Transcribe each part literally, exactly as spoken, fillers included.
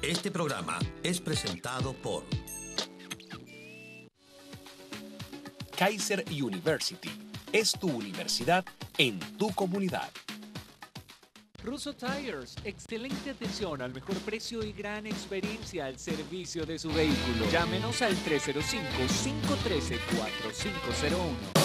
Este programa es presentado por Kaiser University. Es tu universidad en tu comunidad. Russo Tires, excelente atención al mejor precio y gran experiencia al servicio de su vehículo. Llámenos al tres cero cinco, cinco uno tres, cuatro cinco cero uno.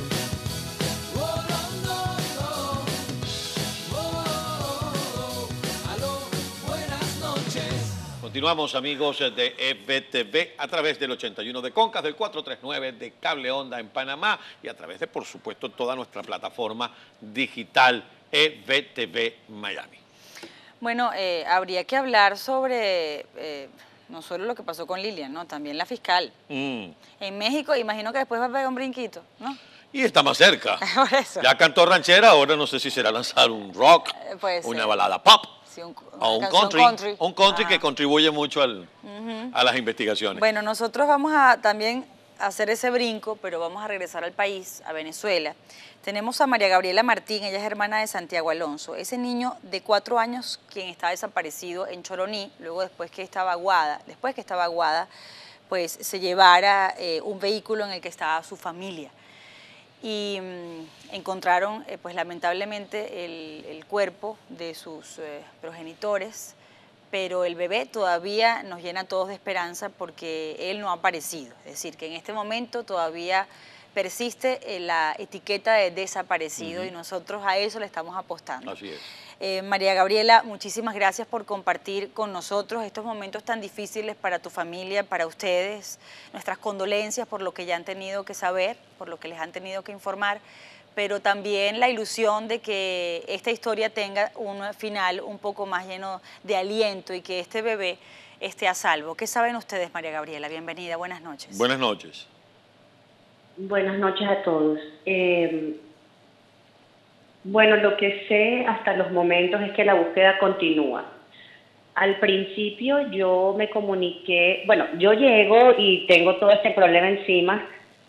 Continuamos, amigos de E V T V, a través del ochenta y uno de Concas, del cuatrocientos treinta y nueve de Cable Onda en Panamá y a través de, por supuesto, toda nuestra plataforma digital E V T V Miami. Bueno, eh, habría que hablar sobre eh, no solo lo que pasó con Lilian, ¿no? También la fiscal. Mm. En México, imagino que después va a pegar un brinquito, ¿no? Y está más cerca. Por eso. Ya cantó ranchera, ahora no sé si será lanzar un rock, eh, una balada pop. Sí, un, o un country, country, un country ah. que contribuye mucho al, uh-huh. a las investigaciones. Bueno, nosotros vamos a también hacer ese brinco, pero vamos a regresar al país, a Venezuela. Tenemos a María Gabriela Martín, ella es hermana de Santiago Alonso, ese niño de cuatro años quien está desaparecido en Choroní, luego después que estaba aguada, después que estaba aguada, pues se llevara eh, un vehículo en el que estaba su familia. Y mmm, encontraron, eh, pues lamentablemente, el, el cuerpo de sus eh, progenitores, pero el bebé todavía nos llena a todos de esperanza porque él no ha aparecido. Es decir, que en este momento todavía persiste eh, la etiqueta de desaparecido uh-huh. y nosotros a eso le estamos apostando. Así es. Eh, María Gabriela, muchísimas gracias por compartir con nosotros estos momentos tan difíciles para tu familia, para ustedes. Nuestras condolencias por lo que ya han tenido que saber, por lo que les han tenido que informar, pero también la ilusión de que esta historia tenga un final un poco más lleno de aliento y que este bebé esté a salvo. ¿Qué saben ustedes, María Gabriela? Bienvenida, buenas noches. Buenas noches. Buenas noches a todos. Eh... Bueno, lo que sé hasta los momentos es que la búsqueda continúa. Al principio yo me comuniqué, bueno, yo llego y tengo todo este problema encima,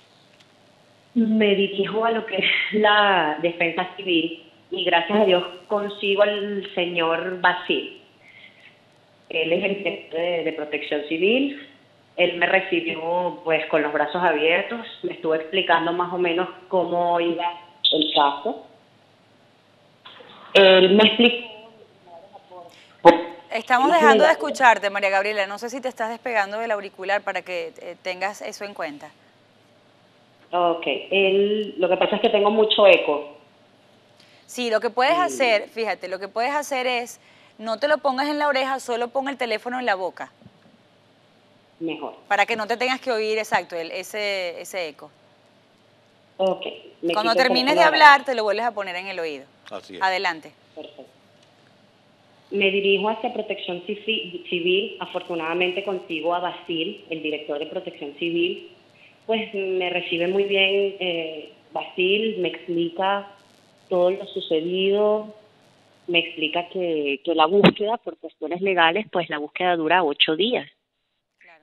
me dirijo a lo que es la defensa civil y gracias a Dios consigo al señor Basil. Él es el jefe de, de Protección Civil, él me recibió pues con los brazos abiertos, me estuvo explicando más o menos cómo iba el caso. Él me explicó. Estamos dejando de escucharte, María Gabriela. No sé si te estás despegando del auricular para que eh, tengas eso en cuenta. Ok. Él, lo que pasa es que tengo mucho eco. Sí, lo que puedes sí. hacer, fíjate, lo que puedes hacer es, no te lo pongas en la oreja, solo pon el teléfono en la boca. Mejor. Para que no te tengas que oír, exacto, el, ese, ese eco. Ok. Me Cuando termines de hablar, te lo vuelves a poner en el oído. Así es. Adelante. Perfecto. Me dirijo hacia Protección Civil. Afortunadamente consigo a Basil, el director de Protección Civil. Pues me recibe muy bien eh, Basil, me explica todo lo sucedido, me explica que, que la búsqueda, por cuestiones legales, pues la búsqueda dura ocho días. Claro.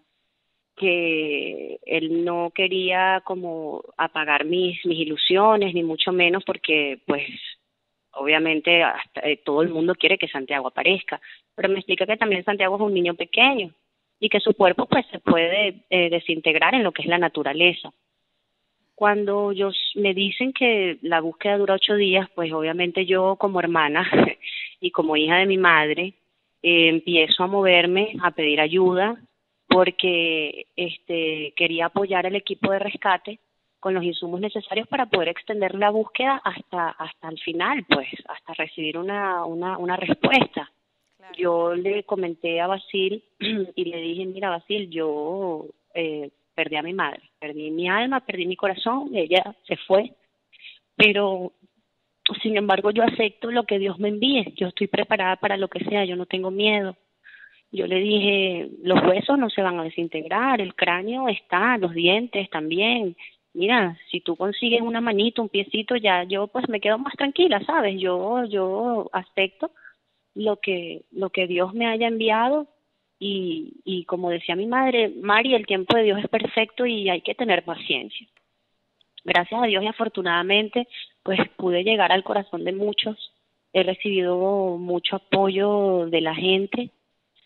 Que él no quería como apagar mis, mis ilusiones, ni mucho menos porque pues obviamente hasta, eh, todo el mundo quiere que Santiago aparezca, pero me explica que también Santiago es un niño pequeño y que su cuerpo pues se puede eh, desintegrar en lo que es la naturaleza. Cuando ellos me dicen que la búsqueda dura ocho días, pues obviamente yo como hermana y como hija de mi madre eh, empiezo a moverme, a pedir ayuda, porque este quería apoyar al equipo de rescate con los insumos necesarios para poder extender la búsqueda hasta hasta el final, pues, hasta recibir una una, una respuesta. Claro. Yo le comenté a Basil y le dije, mira, Basil, yo eh, perdí a mi madre, perdí mi alma, perdí mi corazón, ella se fue, pero sin embargo yo acepto lo que Dios me envíe, yo estoy preparada para lo que sea, yo no tengo miedo. Yo le dije, los huesos no se van a desintegrar, el cráneo está, los dientes también. Mira, si tú consigues una manito, un piecito, ya yo pues me quedo más tranquila, ¿sabes? Yo yo acepto lo que lo que Dios me haya enviado y, y como decía mi madre, Mari, el tiempo de Dios es perfecto y hay que tener paciencia. Gracias a Dios y afortunadamente pues pude llegar al corazón de muchos, he recibido mucho apoyo de la gente.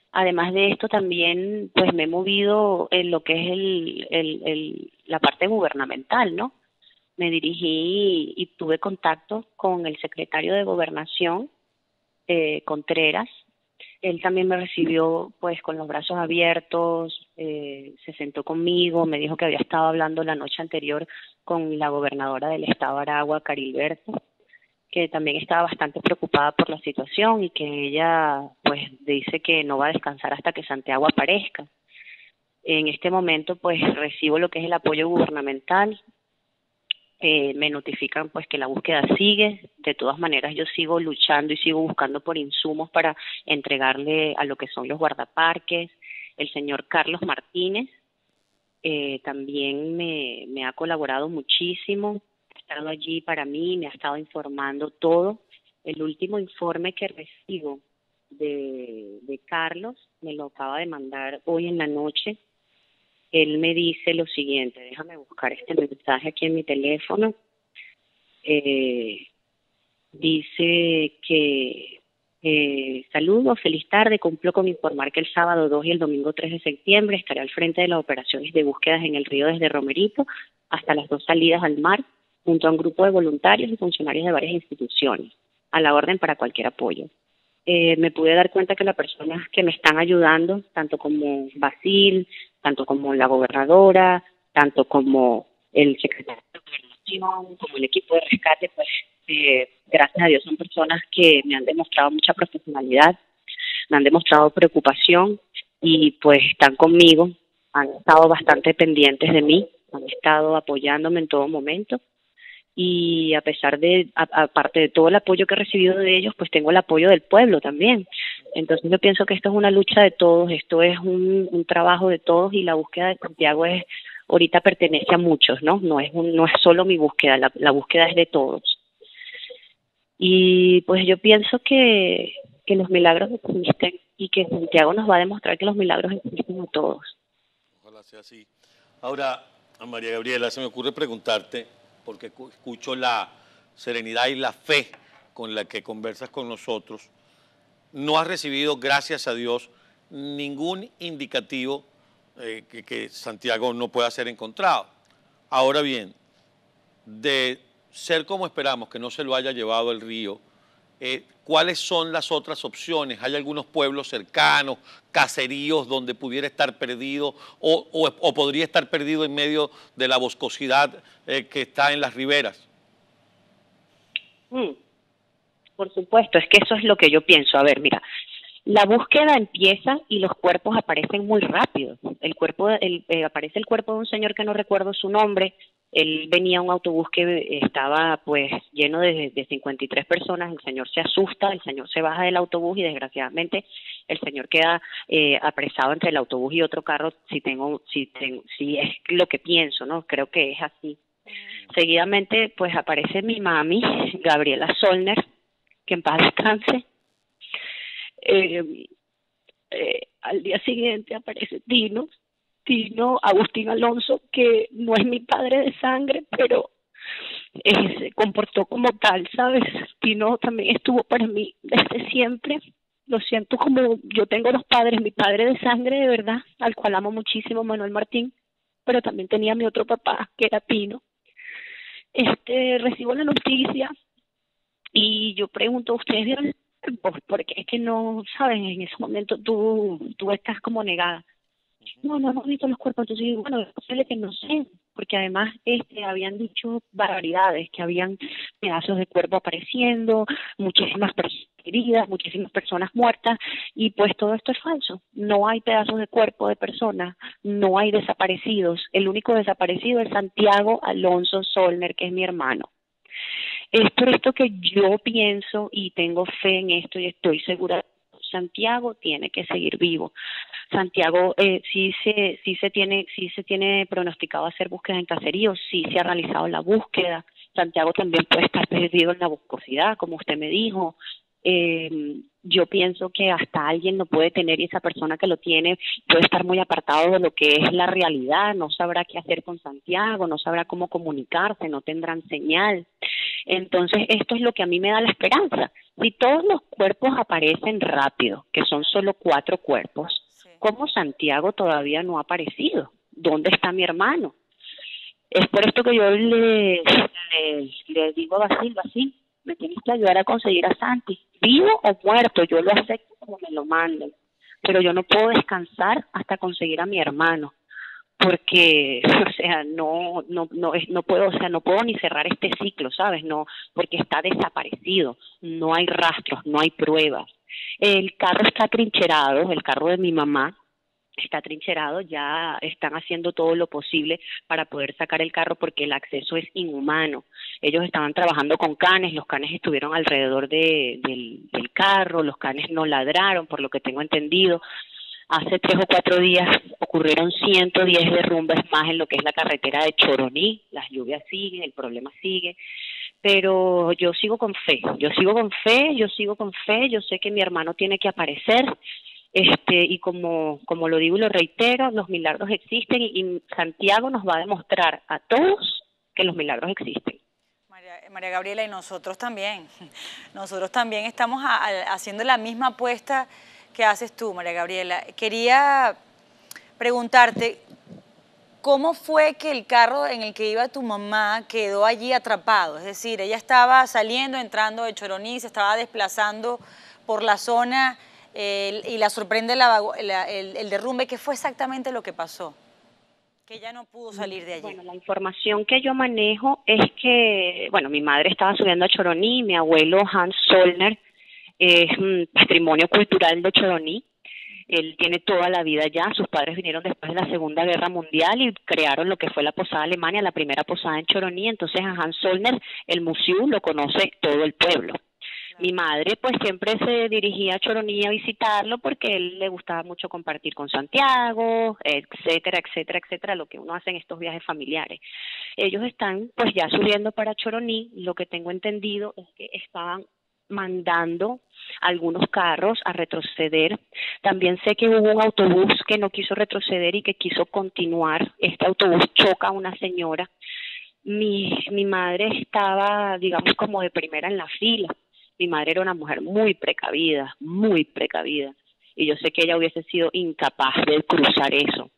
Además de esto, también pues me he movido en lo que es el, el, el, la parte gubernamental, ¿no? Me dirigí y tuve contacto con el secretario de Gobernación, eh, Contreras. Él también me recibió pues con los brazos abiertos, eh, se sentó conmigo, me dijo que había estado hablando la noche anterior con la gobernadora del estado de Aragua, Carilberto, que también estaba bastante preocupada por la situación y que ella pues dice que no va a descansar hasta que Santiago aparezca. En este momento pues recibo lo que es el apoyo gubernamental, eh, me notifican pues que la búsqueda sigue, de todas maneras yo sigo luchando y sigo buscando por insumos para entregarle a lo que son los guardaparques. El señor Carlos Martínez eh, también me, me ha colaborado muchísimo, ha estado allí para mí, me ha estado informando todo. El último informe que recibo de, de Carlos me lo acaba de mandar hoy en la noche. Él me dice lo siguiente, déjame buscar este mensaje aquí en mi teléfono. Eh, dice que eh, saludos, feliz tarde, cumplo con informar que el sábado dos y el domingo tres de septiembre estaré al frente de las operaciones de búsquedas en el río desde Romerito hasta las dos salidas al mar, junto a un grupo de voluntarios y funcionarios de varias instituciones, a la orden para cualquier apoyo. Eh, me pude dar cuenta que las personas que me están ayudando, tanto como Basil, tanto como la gobernadora, tanto como el secretario de Gobernación, como el equipo de rescate, pues eh, gracias a Dios son personas que me han demostrado mucha profesionalidad, me han demostrado preocupación y pues están conmigo, han estado bastante pendientes de mí, han estado apoyándome en todo momento. Y a pesar de, a, aparte de todo el apoyo que he recibido de ellos, pues tengo el apoyo del pueblo también. Entonces yo pienso que esto es una lucha de todos, esto es un, un trabajo de todos y la búsqueda de Santiago es, ahorita pertenece a muchos, ¿no? No es un, no es solo mi búsqueda, la, la búsqueda es de todos. Y pues yo pienso que, que los milagros existen y que Santiago nos va a demostrar que los milagros existen a todos. Ojalá sea así. Ahora, a María Gabriela, se me ocurre preguntarte, porque escucho la serenidad y la fe con la que conversas con nosotros, no has recibido, gracias a Dios, ningún indicativo eh, que, que Santiago no pueda ser encontrado. Ahora bien, de ser como esperamos, que no se lo haya llevado el río, eh, ¿cuáles son las otras opciones? ¿Hay algunos pueblos cercanos, caseríos donde pudiera estar perdido o, o, o podría estar perdido en medio de la boscosidad eh, que está en las riberas? Mm, por supuesto, es que eso es lo que yo pienso. A ver, mira, la búsqueda empieza y los cuerpos aparecen muy rápido. El cuerpo, el, eh, aparece el cuerpo de un señor que no recuerdo su nombre. Él venía a un autobús que estaba pues lleno de, de cincuenta y tres personas, el señor se asusta, el señor se baja del autobús y desgraciadamente el señor queda eh, apresado entre el autobús y otro carro, si tengo, si tengo, si es lo que pienso, ¿no? Creo que es así. Seguidamente pues aparece mi mami, Gabriela Solner, que en paz descanse. Eh, eh, al día siguiente aparece Tino, Tino Agustín Alonso, que no es mi padre de sangre, pero eh, se comportó como tal, ¿sabes? Tino también estuvo para mí desde siempre. Lo siento como yo tengo dos padres, mi padre de sangre de verdad, al cual amo muchísimo, Manuel Martín, pero también tenía mi otro papá, que era Tino. Este, recibo la noticia y yo pregunto, ¿ustedes vieron el cuerpo? Porque es que no, ¿sabes? En ese momento tú, tú estás como negada. No, no hemos visto los cuerpos. Entonces digo, bueno, es posible que no sé, porque además este habían dicho barbaridades, que habían pedazos de cuerpo apareciendo, muchísimas personas heridas, muchísimas personas muertas, y pues todo esto es falso. No hay pedazos de cuerpo de personas, no hay desaparecidos. El único desaparecido es Santiago Alonso Solner, que es mi hermano. Es por esto que yo pienso y tengo fe en esto y estoy segura, Santiago tiene que seguir vivo. Santiago eh, sí se sí se tiene sí se tiene pronosticado hacer búsquedas en caseríos, sí se ha realizado la búsqueda. Santiago también puede estar perdido en la boscosidad, como usted me dijo. Eh, yo pienso que hasta alguien lo puede tener y esa persona que lo tiene puede estar muy apartado de lo que es la realidad, no sabrá qué hacer con Santiago, no sabrá cómo comunicarse, no tendrán señal. Entonces, esto es lo que a mí me da la esperanza. Si todos los cuerpos aparecen rápido, que son solo cuatro cuerpos, Sí. ¿cómo Santiago todavía no ha aparecido? ¿Dónde está mi hermano? Es por esto que yo le, le, le digo a Basil, Basil, me tienes que ayudar a conseguir a Santi, vivo o muerto, yo lo acepto como me lo manden, pero yo no puedo descansar hasta conseguir a mi hermano, porque, o sea, no, no, no, es, no puedo, o sea, no puedo ni cerrar este ciclo, ¿sabes? No, porque está desaparecido, no hay rastros, no hay pruebas. El carro está trincherado, el carro de mi mamá está trincherado, ya están haciendo todo lo posible para poder sacar el carro porque el acceso es inhumano. Ellos estaban trabajando con canes, los canes estuvieron alrededor de, del, del carro, los canes no ladraron, por lo que tengo entendido. Hace tres o cuatro días ocurrieron ciento diez derrumbes más en lo que es la carretera de Choroní, las lluvias siguen, el problema sigue, pero yo sigo con fe, yo sigo con fe, yo sigo con fe, yo sé que mi hermano tiene que aparecer. Este, y como, como lo digo y lo reitero, los milagros existen y, y Santiago nos va a demostrar a todos que los milagros existen. María, María Gabriela, y nosotros también, nosotros también estamos a, a, haciendo la misma apuesta que haces tú, María Gabriela. Quería preguntarte, ¿cómo fue que el carro en el que iba tu mamá quedó allí atrapado? Es decir, ella estaba saliendo, entrando de Choroní, se estaba desplazando por la zona eh, y la sorprende la, la, el, el derrumbe. ¿Qué fue exactamente lo que pasó? Que ella no pudo salir de allí. Bueno, la información que yo manejo es que, bueno, mi madre estaba subiendo a Choroní, mi abuelo Hans Zollner es un patrimonio cultural de Choroní. Él tiene toda la vida allá, sus padres vinieron después de la Segunda Guerra Mundial y crearon lo que fue la Posada Alemania, la primera posada en Choroní, entonces a Hans Zollner, el museo lo conoce todo el pueblo. Claro. Mi madre pues siempre se dirigía a Choroní a visitarlo porque a él le gustaba mucho compartir con Santiago, etcétera, etcétera, etcétera, lo que uno hace en estos viajes familiares. Ellos están pues ya subiendo para Choroní, lo que tengo entendido es que estaban mandando algunos carros a retroceder. También sé que hubo un autobús que no quiso retroceder y que quiso continuar. Este autobús choca a una señora. Mi, mi madre estaba, digamos, como de primera en la fila. Mi madre era una mujer muy precavida, muy precavida. Y yo sé que ella hubiese sido incapaz de cruzar eso.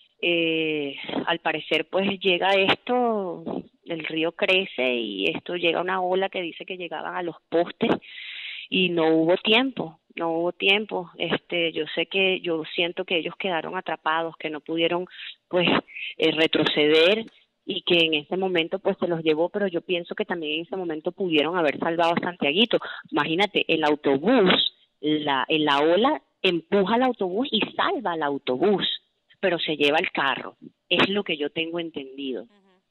Eh, al parecer, pues llega esto, el río crece y esto llega a una ola que dice que llegaban a los postes y no hubo tiempo, no hubo tiempo. Este, yo sé que, yo siento que ellos quedaron atrapados, que no pudieron, pues, eh, retroceder y que en ese momento, pues, se los llevó, pero yo pienso que también en ese momento pudieron haber salvado a Santiaguito. Imagínate, el autobús, la, en la ola empuja al autobús y salva al autobús, pero se lleva el carro. Es lo que yo tengo entendido.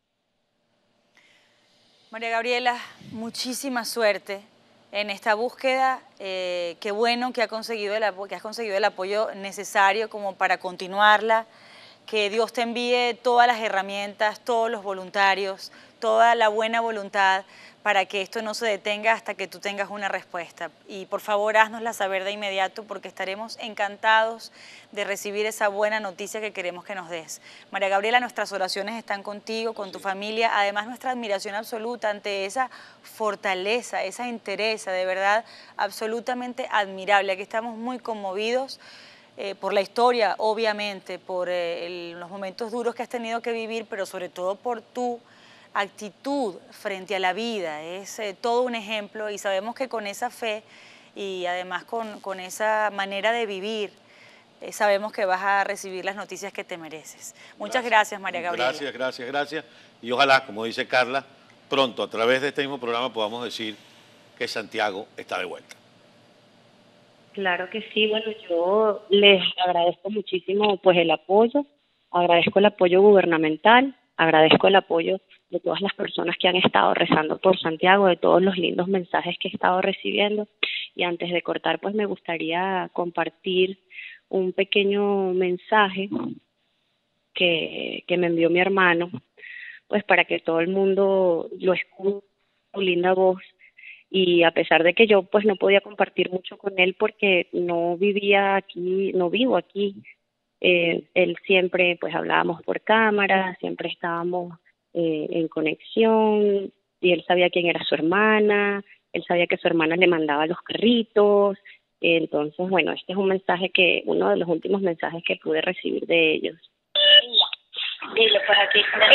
María Gabriela, muchísima suerte en esta búsqueda. Eh, qué bueno que, ha conseguido el, que has conseguido el apoyo necesario como para continuarla. Que Dios te envíe todas las herramientas, todos los voluntarios, toda la buena voluntad para que esto no se detenga hasta que tú tengas una respuesta. Y por favor, haznosla saber de inmediato porque estaremos encantados de recibir esa buena noticia que queremos que nos des. María Gabriela, nuestras oraciones están contigo, con tu familia, además nuestra admiración absoluta ante esa fortaleza, esa entereza, de verdad, absolutamente admirable. Aquí estamos muy conmovidos eh, por la historia, obviamente, por eh, el, los momentos duros que has tenido que vivir, pero sobre todo por tu actitud frente a la vida. Es eh, todo un ejemplo y sabemos que con esa fe y además con, con esa manera de vivir, eh, sabemos que vas a recibir las noticias que te mereces. Muchas gracias, gracias María Gabriela. Gracias, gracias, gracias. Y ojalá, como dice Carla, pronto a través de este mismo programa podamos decir que Santiago está de vuelta. Claro que sí, bueno, yo les agradezco muchísimo pues el apoyo, agradezco el apoyo gubernamental, agradezco el apoyo de todas las personas que han estado rezando por Santiago, de todos los lindos mensajes que he estado recibiendo. Y antes de cortar, pues me gustaría compartir un pequeño mensaje que, que me envió mi hermano, pues para que todo el mundo lo escuche, su linda voz. Y a pesar de que yo pues no podía compartir mucho con él porque no vivía aquí, no vivo aquí, eh, él siempre pues hablábamos por cámara, siempre estábamos Eh, en conexión, y él sabía quién era su hermana, él sabía que su hermana le mandaba los carritos. Entonces, bueno, este es un mensaje que, uno de los últimos mensajes que pude recibir de ellos. Dilo por aquí.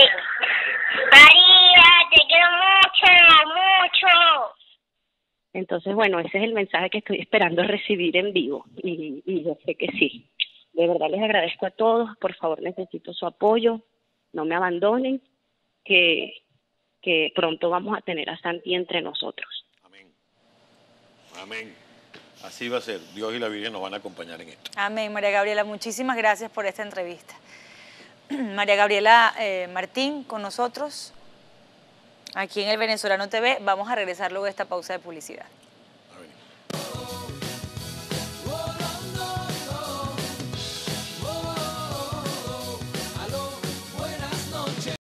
María, te quiero mucho, mucho. Entonces, bueno, ese es el mensaje que estoy esperando recibir en vivo, y, y yo sé que sí. De verdad les agradezco a todos, por favor necesito su apoyo, no me abandonen, que, que pronto vamos a tener a Santi entre nosotros. Amén. Amén. Así va a ser. Dios y la Virgen nos van a acompañar en esto. Amén, María Gabriela. Muchísimas gracias por esta entrevista. María Gabriela eh, Martín con nosotros aquí en El Venezolano T V. Vamos a regresar luego de esta pausa de publicidad.